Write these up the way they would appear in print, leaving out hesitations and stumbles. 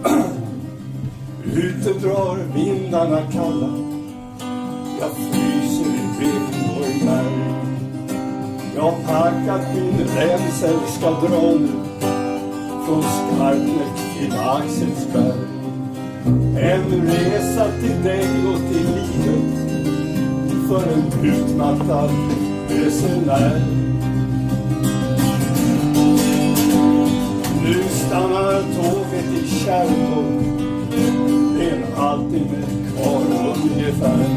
Ute drar vindarna kalla. Jag fryser i vind och i berg. Jag har packat min ränsel, ska dra nu från Skarpnäck till Axelsberg. En resa till dig och till livet för en utmattad resenär. Nu stannar tåget i Kärrtorp. Det är en halvtimme kvar ungefär.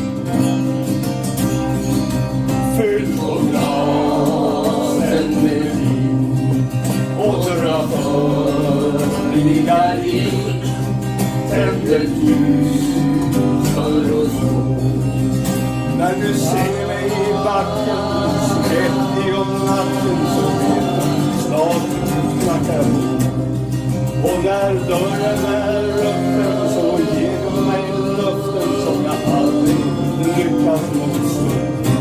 Fyll på glasen med vin och dra förliga in. Tänd ett ljus för oss två. När du ser mig i backen, svettig om natten, så vet du snart knackar på. Och när dörren är öppen så ger du mig luften som jag aldrig lyckats motstå.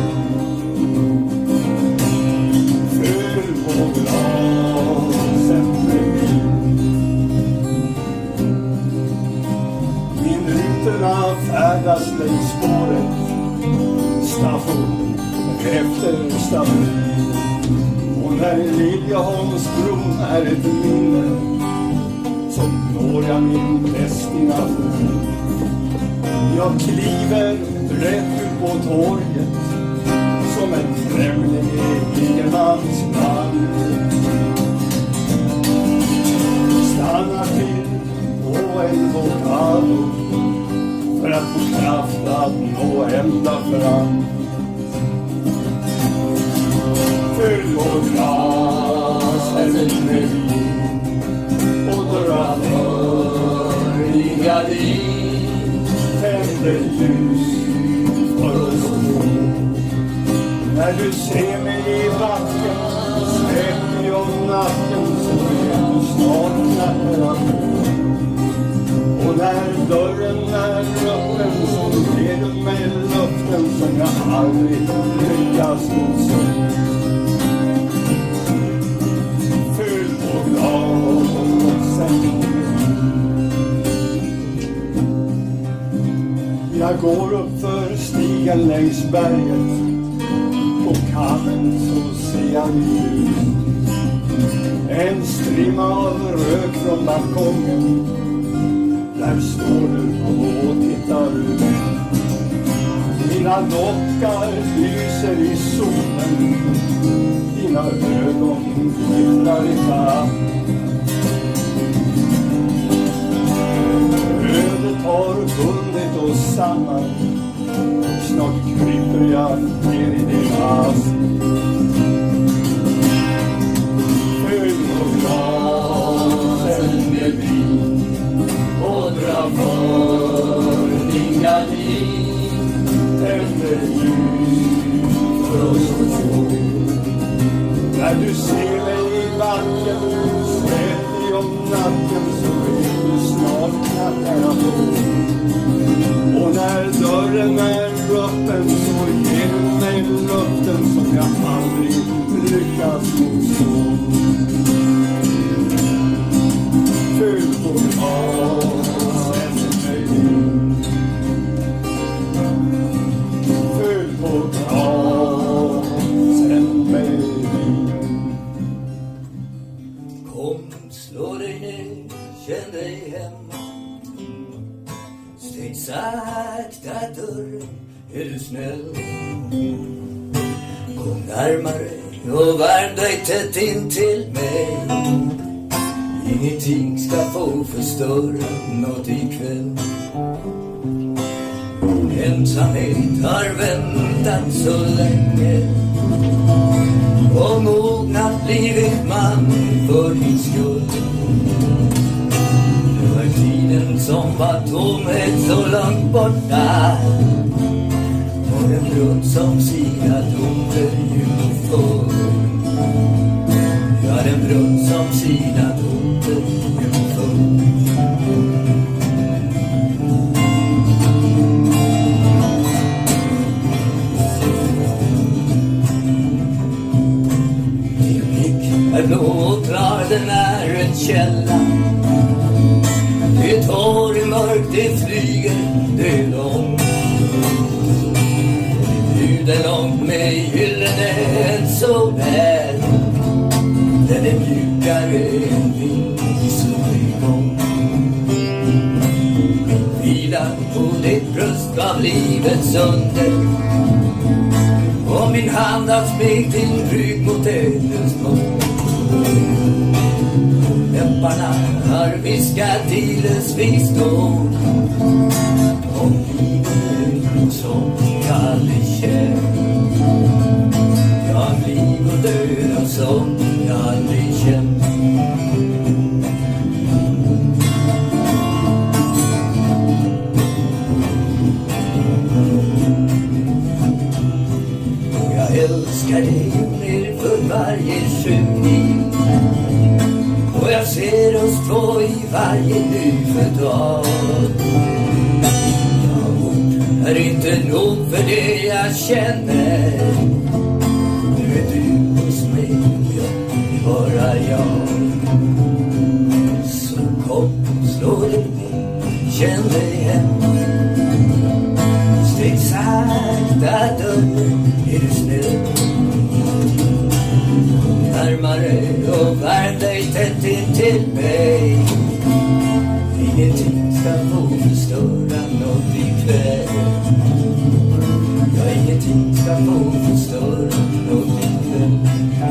Fyll på glasen med vin. Minuterna färdas längs spåret, station efter station. Och när Liljeholmsbron är ett minne så når jag min destination. Jag kliver rätt ut på torget som en främling i ingenmansland. Stannar till på en vokado för att få kraft att nå ända fram. Fyll på glasen med vin och dra förliga in. Tänd ett ljus för oss två. När du ser mig i backen, svettig om natten, så är du snart knackar på. Och när dörren är öppen så ger du mig luften som jag aldrig lyckas motstå. Fyll på glasen. Jag går upp för stigen längs berget. På kammen så ser jag ljus. En strimma av rök från balkongen. Där står du och tittar ut. Dina lockar lyser i solen. Dina ögon glittrar i fram. Ödet har bundit oss samman. Snart kryper jag ner i din ask. Fyll på glasen med vin och dra förliga in. Tänd ett ljus för oss två. När du ser mig i backen, svettig om natten, så är du snart knackar på. Och när dörren är öppen så ger du mig luften som jag aldrig lyckas motstå. Fyll på glasen med vin. Fyll på glasen med vin. Kom, slå dig ner, känn dig hemma. Stäng sakta dörren, är du snäll. Kom närmare och värm dig tätt in till mig. Ingenting ska få förstöra något ikväll. Ensamhet har väntat så länge och mognat blivit man för din skull. Det var tiden som var tomhet så långt borta och en brunn som sinat under jungfrur. Ja, den brunn som sinat under jungfrur. Din blick är blå och klar, den är en källa tår i mörk, det flyger, det är långt. Det är långt med gyllene så väl. Den är mjukare än vind i solgång. Vilar på ditt bröst av livets under. Och min hand har smekt din rygg mot ädlens mål. Läpparna har viskat tidens visdom. Och livet som jag aldrig känt. Jag liv och död som jag aldrig känt. Och jag älskar dig mer för varje skymning. Och jag ser oss två i varje nyfödd dag. Är inte nog för det jag känner. Nu är du hos mig och jag är bara jag. Så kom, slå dig ner, känn dig hem. Stäng sakta dörren, är du snäll. Närmare och värm dig tätt in till mig. Ingenting ska få förstöra något ikväll. Ja, ingenting ska få förstöra något ikväll.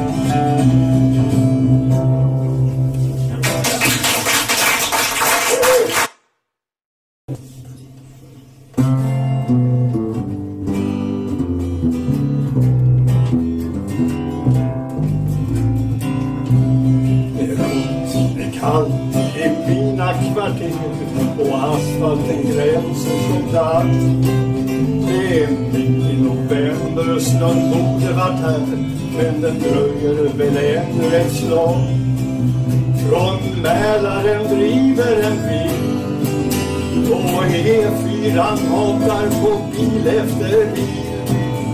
Det är kallt i mina kvarter och asfalten gränser som där. Det är mitt i november, snön borde varit här, men den dröjer väl ännu ett slag. Från Mälaren driver en bil och E4 matar på bil efter bil.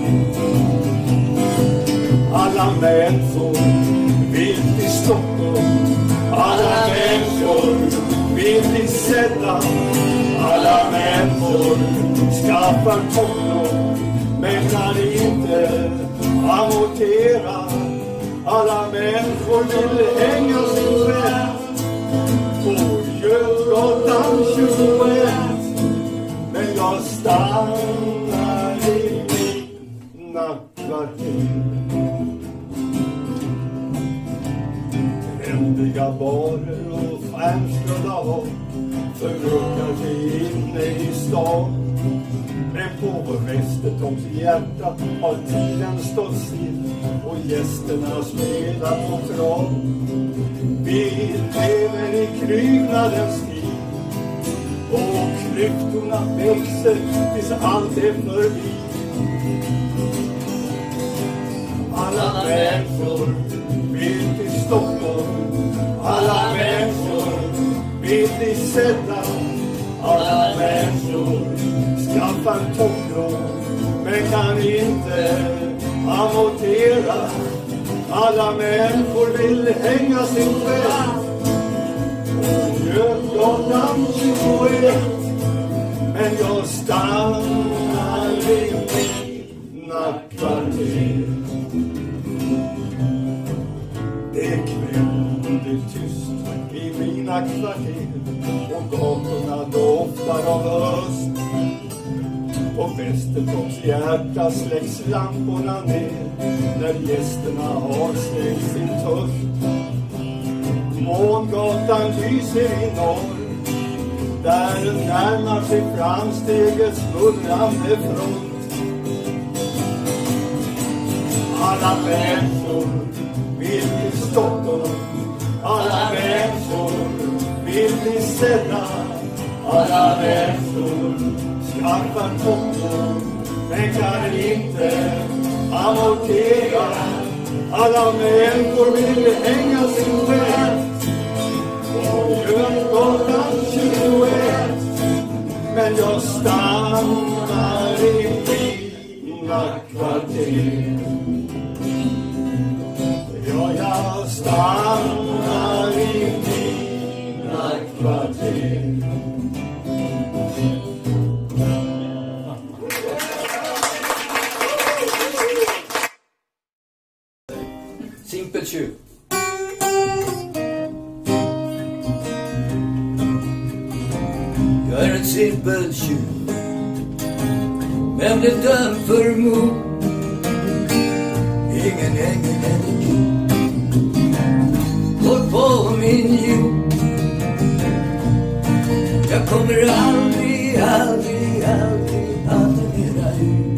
Alla människor vill till Stockholm, alla människor vill bli sedda. Alla människor skaffar toppnål men kan inte amortera. Alla människor vill hänga sin tvätt på Götgatan 21. Men jag stannar i mina kvarter. Hemliga barer och stjärnströda har förbrukar sig inne i stan. Men på Västertorps hjärta har tiden stått still och gästerna spelar på trav. Vi lever i krynadens tid och klyftorna växer tills allt är förbi. Alla människor vill till Stockholm, alla människor vill bli sedda. Alla människor skaffar topplån men kan inte amortera. Alla människor vill hänga sin tvätt på Götgatan 21. Men jag stannar i mina kvarter. Det är kväll, det är tyst i mina kvarter och gatorna doftar av öst. På Västertorps hjärta släcks lamporna ner när gästerna har släckt sin törst. Mångatan lyser i norr, där närmar sig framstegets bullrande front. Alla människor vill till Stockholm, alla människor vill bli sedda. Alla människor skaffar toppnål men kan inte amortera. Alla människor vill hänga sin tvätt på Götgatan 21. Men jag stannar i mina kvarter. Ja, jag stannar i mina kvarter. Simpel tjuv. Jag är en simpel tjuv, men blev dömd för mord. Ingen ängel eller gud går på min jord. Jag kommer aldrig, aldrig, aldrig, aldrig mera ut.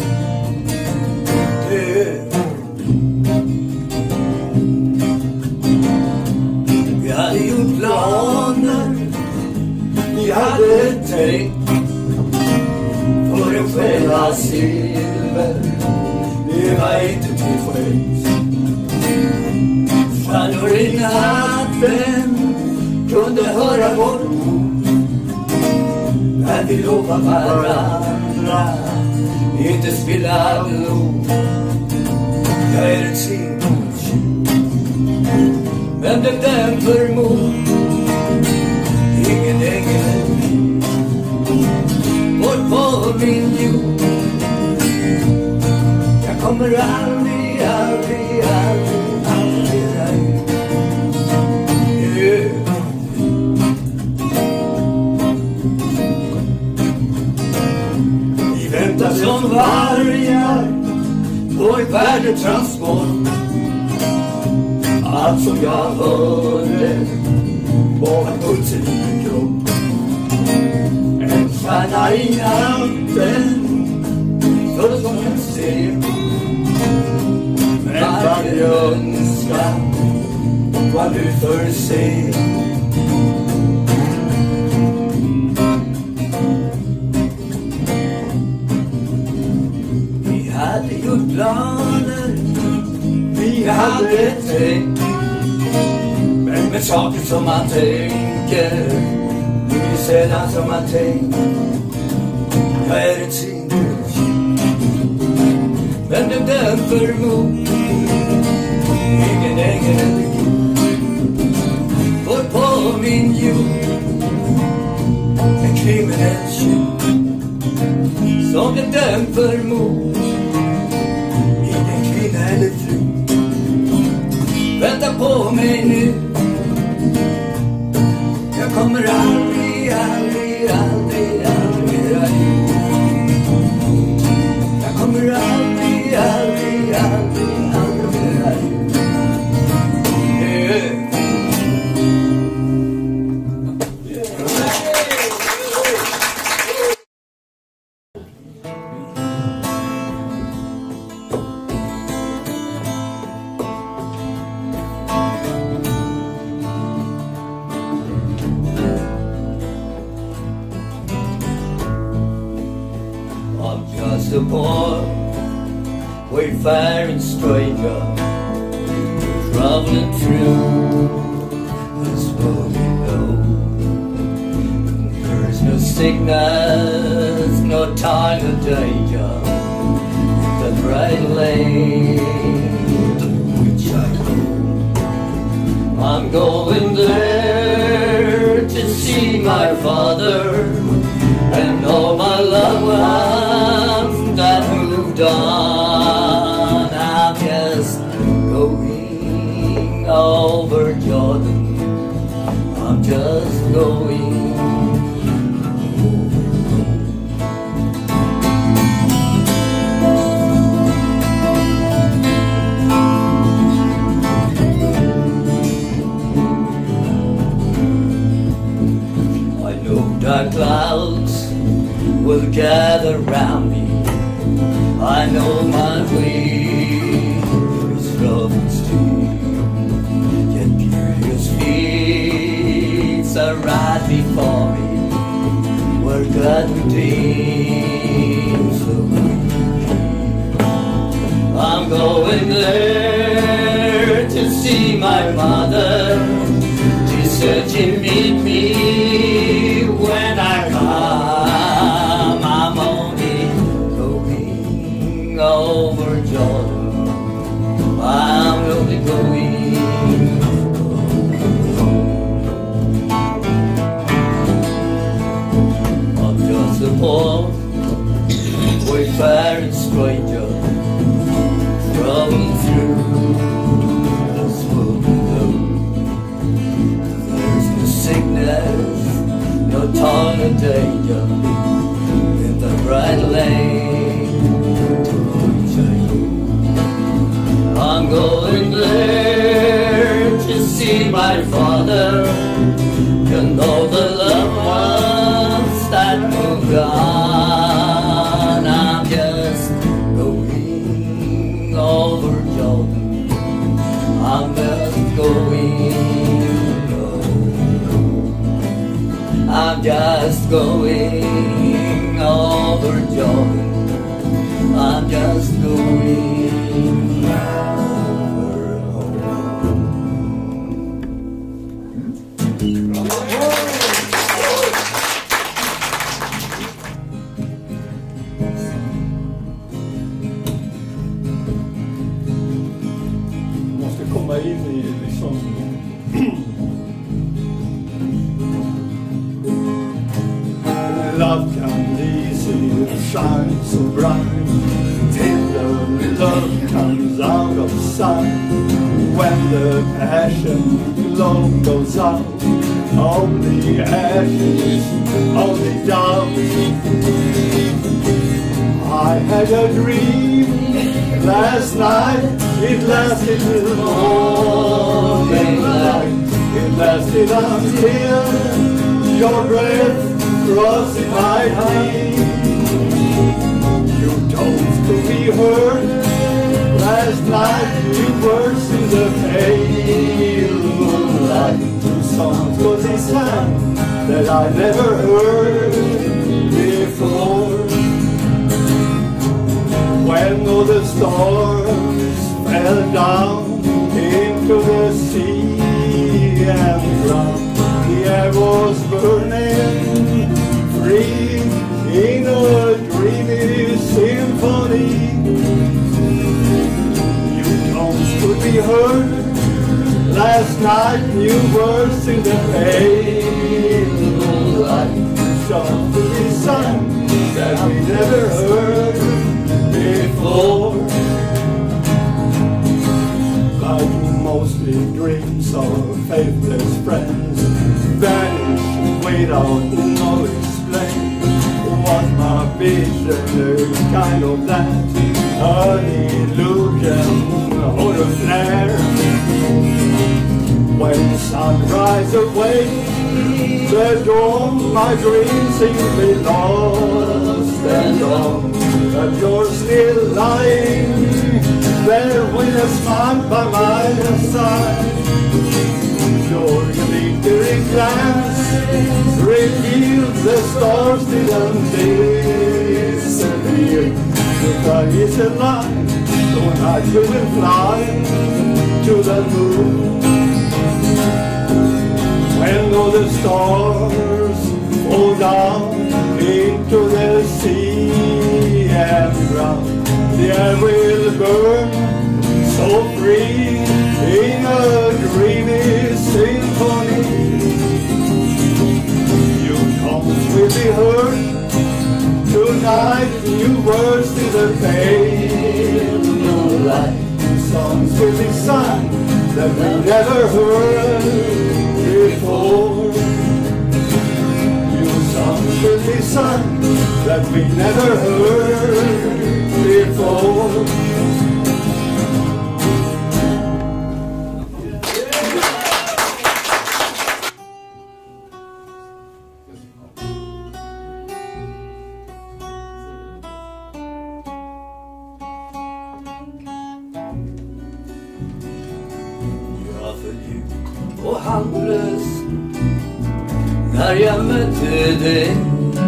Vi hade gjort planer, vi hade tänkt för en själa silver. Det var inte till skänks. Stjärnor i natten kunde höra vårt ord när vi lovar varandra inte spilla blod. Jag är en simpel tjuv, men blev dömd för mord. Ingen ängel bort på min jord. Jag kommer aldrig, aldrig, aldrig, aldrig ut. Vi väntar som vargar på en värdetransport. Allt som jag hörde var en pulsen kropp. En stjärna i natten för som en ser. Men varje önskan var nu för sent. Vi hade gjort planer, vi hade tänkt, men med saker som man tänker, det är sällan som man tänker. Jag är en simpel tjuv, men blev dömd för mord. Ingen ängel eller gud går på min jord. En kriminell tjuv som blev dömd för mord. Ingen kvinna eller fru vänta på mig nu. Jag kommer aldrig, aldrig, aldrig, aldrig mera ut. Jag kommer aldrig, aldrig, aldrig, aldrig mera ut. Just a poor, wayfaring stranger, traveling through this world below. There is no sickness, no time of danger, the bright land to which I go. I'm going there to see my father and all my loved ones that moved on. I'm just going over Jordan. I'm just going dark clouds will gather round me. I know my way is rough and steep, yet curious feats are right before me, where God redeems the weak. I'm going there to see my mother. She said she'd meet me when I come. I'm only going over Jordan. I'm only going. port, wayfaring stranger, traveling through this world below. There's no sickness, no time of danger in the bright lane to which I go. I'm going there to see my father and all the loved ones that moved on. I'm just going over Jordan. I'm just going over. I'm just going over Jordan. I'm just going over home. Måste komma in i liksom love can easy shine so bright till the love comes out of sight. When the passion glow goes out, only ashes, only doubt. I had a dream last night, it lasted till morning light. It lasted until your breath crossed my knee. You told to be heard last night, you burst in the pale moonlight. Two songs was a sound that I never heard before. When all the stars fell down into the sea and drowned, the air was burning free in a dreamy symphony. New tones could be heard last night, new words in the pale moonlight. Songs to be sung that we never heard before. Like mostly dreams of faithless friends vanish without no explain. Was my vision kind of that, an illusion or a flare? When sunrise awakes the dawn, my dreams seem lost and gone. But you're still lying there with a smile by my side. Your glittering glance reveals the stars didn't disappear. The sky is a line, so I will fly to the moon. When all the stars fall down into the sea and drown, the air will burn so free in a dreamy symphony. New tones will be heard tonight, new words in the pale moonlight. New songs will be sung that we never heard before. New songs will be sung that we never heard before. Jag föll djupt och handlös när jag mötte dig.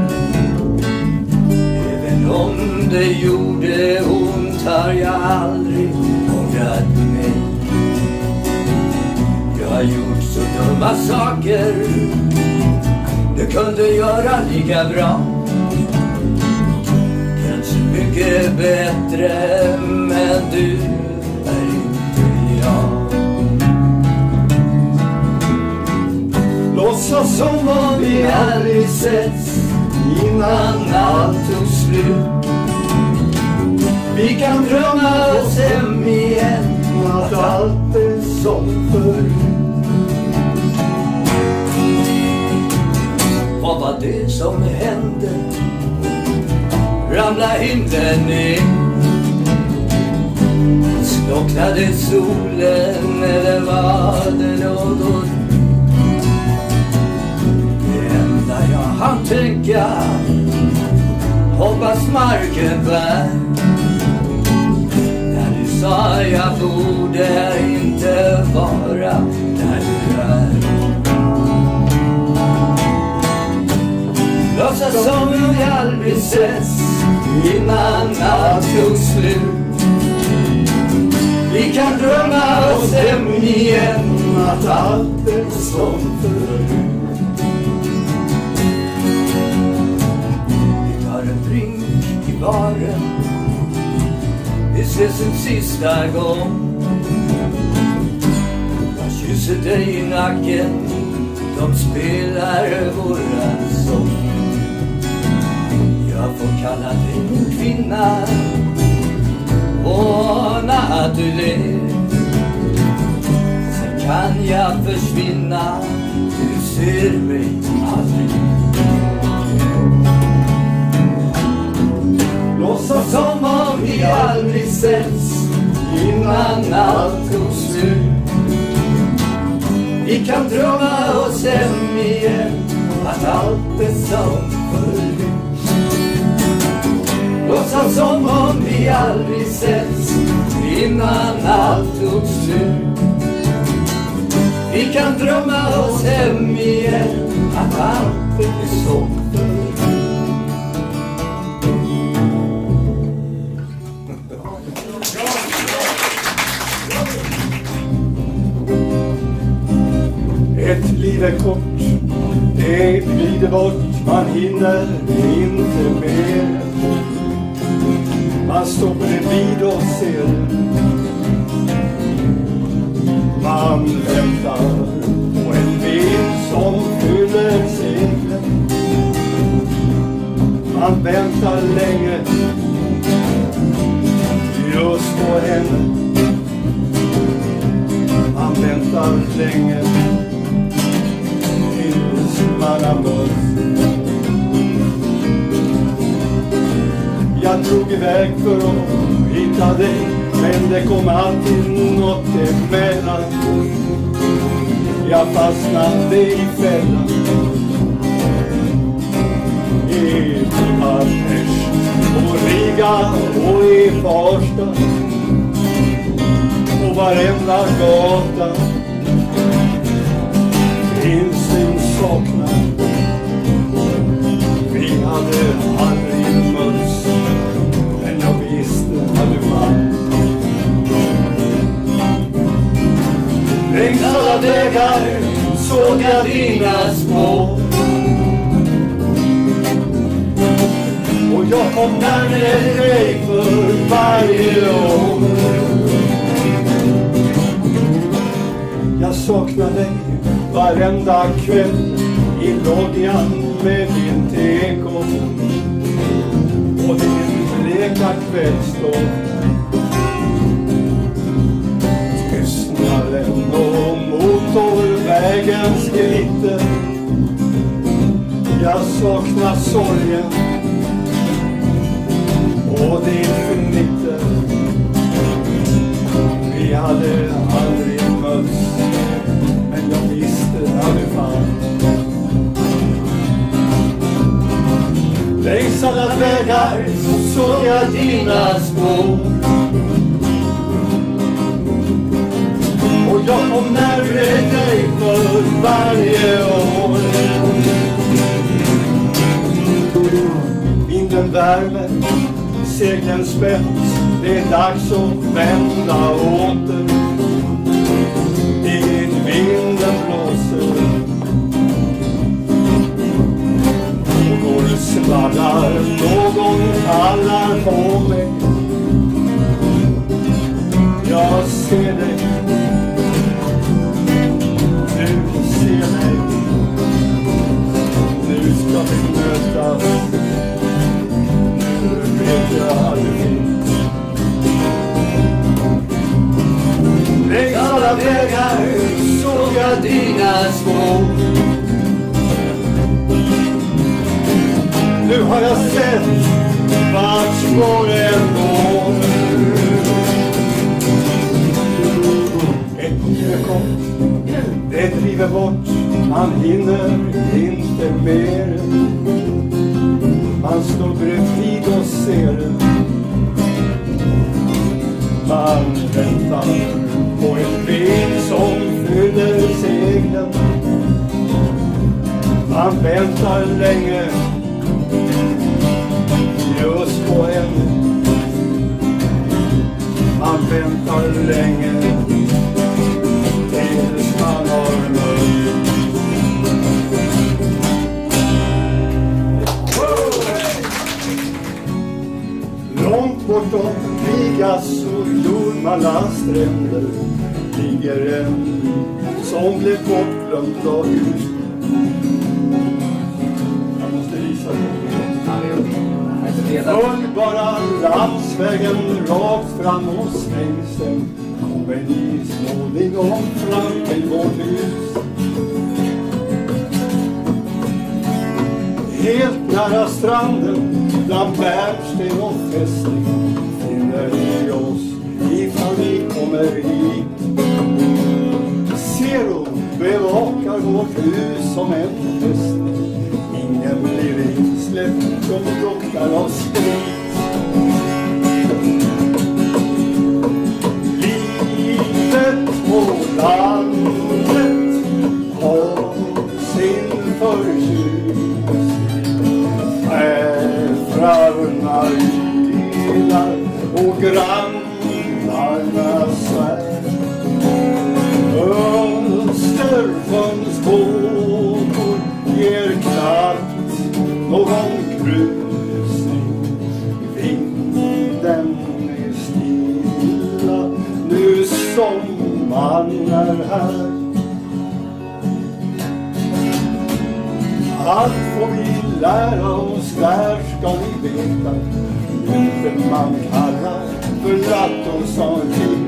Även om det gjorde ont har jag aldrig ångrat mig. Jag har gjort så dumma saker, det kunde göra lika bra. Kanske mycket bättre, men du är inte jag. Låtsas som om vi aldrig setts, innan allt tog slut. Vi kan drömma oss hem igen, att allt är som förut. Vad var det som hände? Ramla himlen ner? Slocknade solen eller var det något? Det enda jag hann tänka, hoppas marken bär. När du sa jag borde inte vara där du är. Låtsas som vi aldrig ses innan allt tog slut. Vi kan drömma oss hem igen, att allt är som förut. Vi tar en drink i baren, vi ses en sista gång. Jag kysser dig i nacken, de spelar våran sång. Jag får kalla dig min kvinna, och när du ler, sen kan jag försvinna, du ser mig aldrig. Låtsas som om vi aldrig setts innan allt tog slut. Vi kan drömma oss hem igen, att allt är som förut. Låtsas som om vi aldrig setts innan allt tog slut. Vi kan drömma oss hem igen, att allt är som förut. Ett liv är kort, det glider bort, man hinner inte mer. Man står bredvid och ser. Man väntar på en vind som fyller seglen. Man väntar länge just på henne. Man väntar länge tills man har mött. Jag drog iväg för att hitta dig, men det kom alltid något emellan. Jag fastnade i fällan, i Budapest och Riga och i Farsta. På varenda gata finns en saknad. Vi hade aldrig mötts, men jag visste att du fanns. Längs alla vägar såg jag dina spår, och jag kom närmare dig för varje år. Jag saknar dig varenda kväll i loggan med din tekopp och din bleka kvällsstånd. Tystnaden och motorvägens glitter. Jag saknar sorgen och din fnitter. Vi hade aldrig mötts, men jag visste att du fanns. Längs alla vägar såg jag dina spår, och jag kom närmare dig för varje år. Vinden värmer, seglen spänns, det är dags att vända åter. Dit vinden blåser och går svallar, någon kallar på mig. Jag ser dig, du ser mig. Nu ska vi mötas. Nu vet jag att det finns. Längs alla vägar såg jag dina spår. Nu har jag sett vart spåren går. Ett kom, det driver bort. Man hinner inte mer. Man står bredvid och ser. Man väntar på en vind som fyller seglen. Man väntar länge just på en. Man väntar länge tills man har mött. Långt bortom Rigas och Jordmala stränder ligger en som blev bortglömd av hus. Jag måste visa det. Följ bara landsvägen rakt fram och svängsen. Kommer ni småningom fram till vårt hus. Helt nära stranden, bland bärnsten och fästning, finner ni oss ifall ni kommer hit. Zero bevakar vårt hus som en fästning. Ingen blir insläppt, de luktar av sprit. Livet på landet har sin förtjusning. Schäfrarna ylar och grannarna svär. Östersjöns vågor ger knappt någon krusning. Vinden är stilla, nu sommaren är här. Allt får vi lära oss, där ska ni veta. Inte man kallar för lattosarting.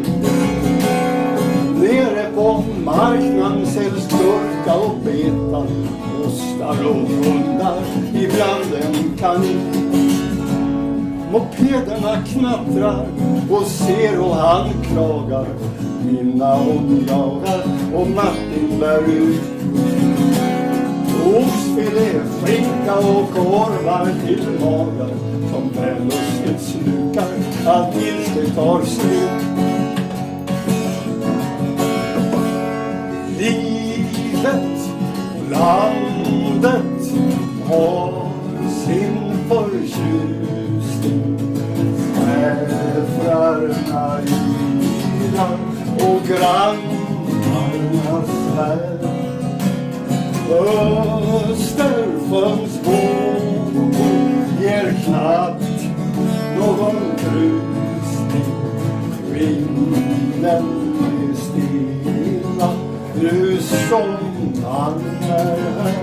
Nere på marknaden säljs gurka och betan. Ostar och hundar, ibland en kanin. Mopederna knattrar och ser och han klagar. Mina hundjagar och Martin bär ut. Oxfilé, skinka och korvar till magar som välustigt slukar allt tills det tar slut. Livet och landet har sin förtjusning. Schäfrarna ylar och grannarna svär. Östersjöns vågor ger knappt någon krusning. Vinden är stilla, nu sommaren är här.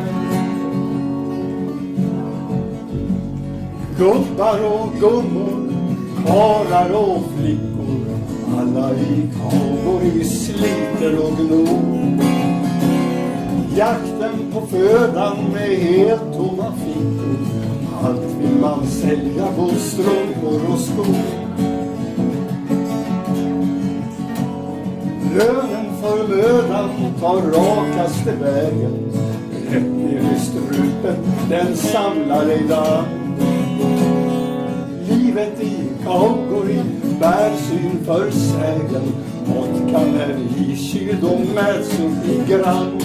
Gubbar och gummor, karlar och flickor, alla i Kagori sliter och gnor. Jakten på födan med helt tomma fickor. Allt vill man sälja på strumpor och skor. Lönen för mödan tar rakaste vägen. Rätt ner i strupen, den samlar i damm. Livet i Kagori bär syn för sägen. Vodkan är ikyld och mäts upp i gram.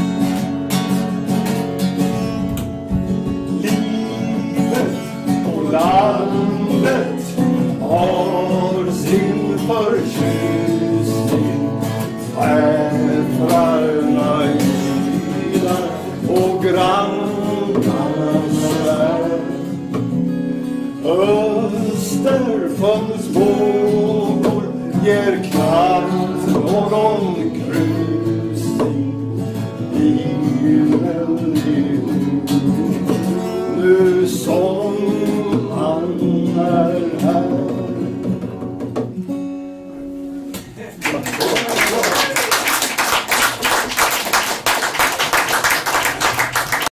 Landet har sin förtjusning. Schäfrarna ylar och grannarna svär. Östersjöns vågor ger knappt någon krusning. Himmel är du som